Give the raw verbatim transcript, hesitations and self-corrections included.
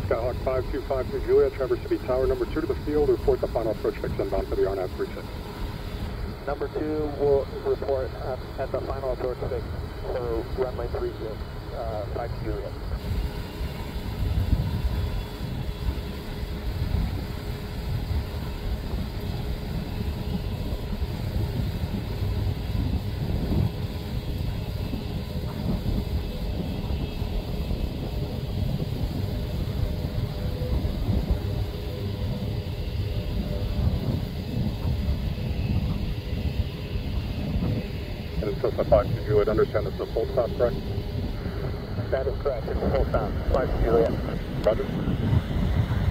Skyhawk five two five two Juliet, Traverse City Tower number two to the field, report the final approach fix inbound for the R N A V three six. Number two will report um, at the final approach fix for runway three six, uh, five Juliet. And it's Cessna five two Juliet, understand this is a full stop, correct? That is correct, it's a full stop, five Juliet. Roger.